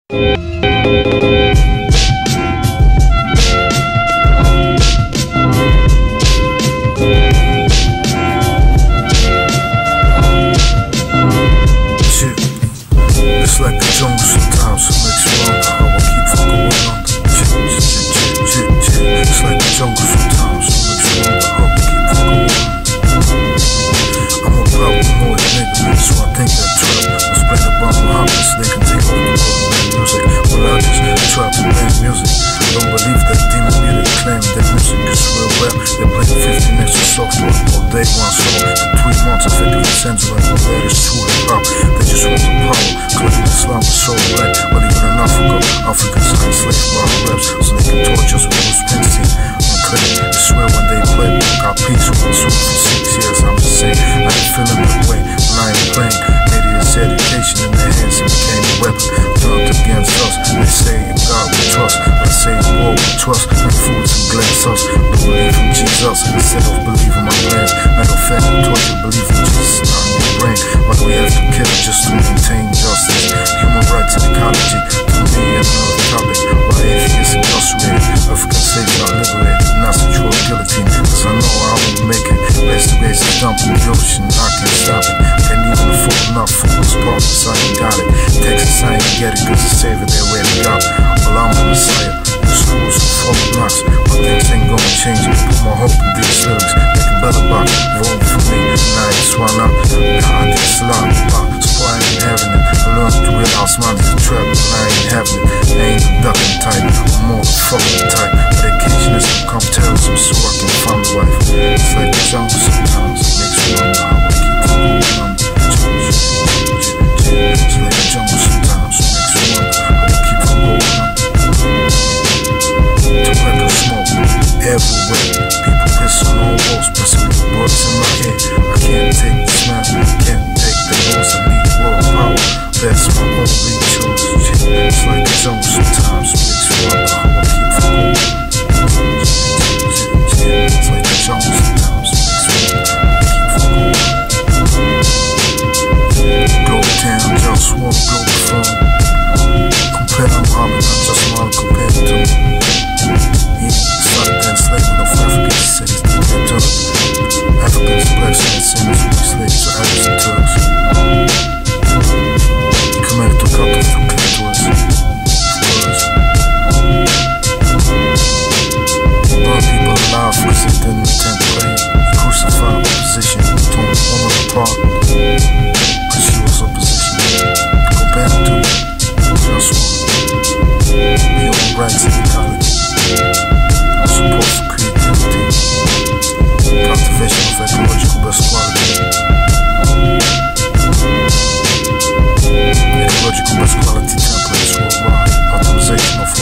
It's like the jungle sometimes, it makes you wonder how I keep from going under. It's like the jungle sometimes, it makes you wonder how I keep from going under. I'm a paranoid nigga, so I think that trap was played about my homies. They can take over the world and music. Well, I just trap and band music. I don't believe that demon music claim that music is real rap. They play 15 extra software all day, one song. For 3 months, effectively censoring all that is true hip-hop. They just want the power, claiming Islam is so black. But even in Africa, Africans are enslaved by raps, so they can torture us with Bruce Springsteen. I swear when they play, got peace with my soul for 6 years. I'm just saying, I ain't feeling that way when I ain't playing. Made it as education in their hands and became a weapon turned against us. They say in God we trust, but I say in war we trust. And fools and glass us, we believe in Jesus instead of believing my plans. Matter of fact, we taught you believe in Jesus, not in your brain. Why do we have to kill just to maintain justice? Human rights and ecology, to me another topic. Why atheists incarcerated, African slaves are liberated, not the true guillotine. Cause I know I won't make it. Best is dumping the ocean, I can't stop it. Can't even afford enough for this partners, I ain't got it. Texas, I ain't get it, cause the savior they already got. Well, I'm the Messiah, the schools are full of blocks. But things ain't gonna change, put my hope in these lyrics. Make a better box, vote for me, and I ain't swallow up. God, it's a lot, so I ain't having it. I learned to realize money's a trap, and I ain't having it. I ain't the ducking type, I'm more the fucking type. Vacation is become terrorism, so I can find a wife. It's like the jungle sometimes, it makes me wonder how I keep from going under. It's like the jungle sometimes, it makes me wonder how I keep from going under. Tobacco smoke everywhere, people piss on all walls, pressing the words in my head. I can't take the smell, can't take the loss, I need world power. That's my only choice. It's like the jungle sometimes, it makes me wonder how I keep from going under. It's like the jungle sometimes, it makes me wonder how I keep from going under. Global town, JustWar, Globalfirm. Compare them all, not just one compared to me. Started the enslavement of African cities, Africans, blacks, and sinners who were slaves to Arabs and Turks. Committed to cut off the clitoris, he burned people alive because they didn't attend prayer. He crucified opposition, torn a woman apart because she was opposition. Compared to JustWar, human rights and ecology. Support for creativity, cultivation of ecological best quality, ecological best quality templates worldwide, optimization of